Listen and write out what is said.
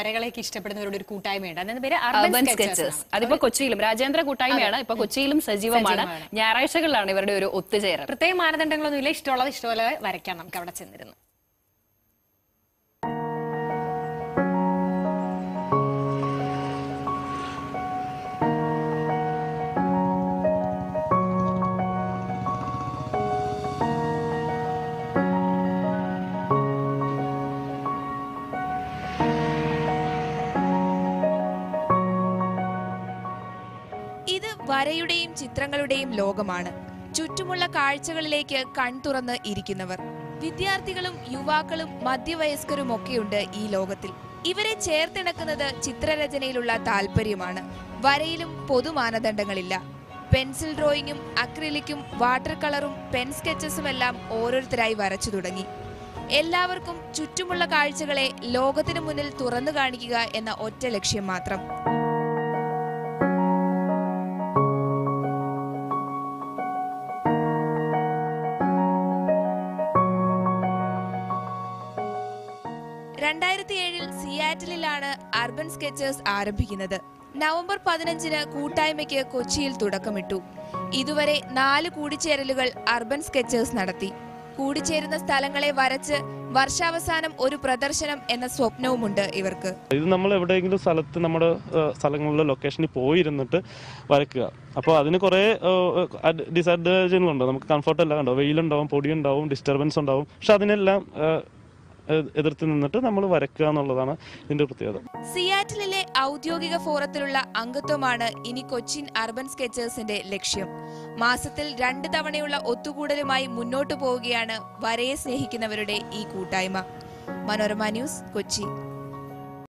വരകളൊക്കെ ഇഷ്ടപ്പെടുന്നവരുടെ ഒരു കൂട്ടായ്മയുണ്ട്. അതിന്റെ പേര് അർബൻ സ്കെച്ചേഴ്സ്. അതിപ്പോ കൊച്ചിയിലും രാജ്യാന്തര കൂട്ടായ്മയാണ്. ഇപ്പൊ കൊച്ചിയിലും സജീവമാണ്. ഞായറാഴ്ചകളിലാണ് ഇവരുടെ ഒരു ഒത്തുചേരൽ. പ്രത്യേക മാനദണ്ഡങ്ങളൊന്നുമില്ല. ഇഷ്ടമുള്ളത് വരയ്ക്കാം നമുക്ക് അവിടെ ചെന്നിരുന്നു. ഇത് വരയുടെയും ചിത്രങ്ങളുടെയും ലോകമാണ്. ചുറ്റുമുള്ള കാഴ്ചകളിലേക്ക് കൺതുറന്ന് ഇരിക്കുന്നവർ വിദ്യാർത്ഥികളും യുവാക്കളും മധ്യവയസ്കരുമൊക്കെയുണ്ട് ഈ ലോകത്തിൽ. ഇവരെ ചേർത്തിണക്കുന്നത് ചിത്രരചനയിലുള്ള താല്പര്യമാണ്. വരയിലും പൊതുമാനദണ്ഡങ്ങളില്ല. പെൻസിൽ ഡ്രോയിങ്ങും അക്രിലിക്കും വാട്ടർ കളറും പെൻ സ്കെച്ചസുമെല്ലാം ഓരോരുത്തരായി വരച്ചു തുടങ്ങി. എല്ലാവർക്കും ചുറ്റുമുള്ള കാഴ്ചകളെ ലോകത്തിനു മുന്നിൽ തുറന്നു കാണിക്കുക എന്ന ഒറ്റ ലക്ഷ്യം മാത്രം. സിയാറ്റിലാണ് അർബൻ സ്കെച്ചേഴ്സ് ആരംഭിക്കുന്നത്. നവംബർ 15-ന് കൂട്ടായ്മയ്ക്ക് കൊച്ചിയിൽ തുടക്കമിട്ടു. ഇതുവരെ 4 കൂടിച്ചേരലുകൾ അർബൻ സ്കെച്ചേഴ്സ് നടത്തി. കൂടിച്ചേരുന്ന സ്ഥലങ്ങളെ വരച്ച് വർഷാവസാനം ഒരു പ്രദർശനം എന്ന സ്വപ്നവുമുണ്ട് ഇവർക്ക്. ഇത് നമ്മൾ എവിടെയെങ്കിലും സ്ഥലത്ത് നമ്മുടെ സ്ഥലങ്ങളിലെ ലൊക്കേഷനിൽ പോയിരുന്നിട്ട് വരയ്ക്കുക. അപ്പോൾ അതിന് കുറേ ഡിസഡ്വാൻറ്റേജുകളുണ്ട്. നമുക്ക് കംഫർട്ട് എല്ലാം ഉണ്ടാവും, വെയിലുണ്ടാവും, പൊടിയുണ്ടാവും, ഡിസ്റ്റർബൻസ് ഉണ്ടാവും. പക്ഷെ അതിനെല്ലാം എതിർത്ത് നിന്നിട്ട് നമ്മൾ വരയ്ക്കുക എന്നുള്ളതാണ് ഇതിന്റെ പ്രത്യേകത. സിയാറ്റിലെ ഔദ്യോഗിക ഫോറത്തിലുള്ള അംഗത്വമാണ് ഇനി കൊച്ചിൻ അർബൻ സ്കെച്ചേഴ്സിന്റെ ലക്ഷ്യം. മാസത്തിൽ 2 തവണയുള്ള ഒത്തുകൂടലുമായി മുന്നോട്ടു പോവുകയാണ് വരയെ സ്നേഹിക്കുന്നവരുടെ ഈ കൂട്ടായ്മ. മനോരമ ന്യൂസ്, കൊച്ചി.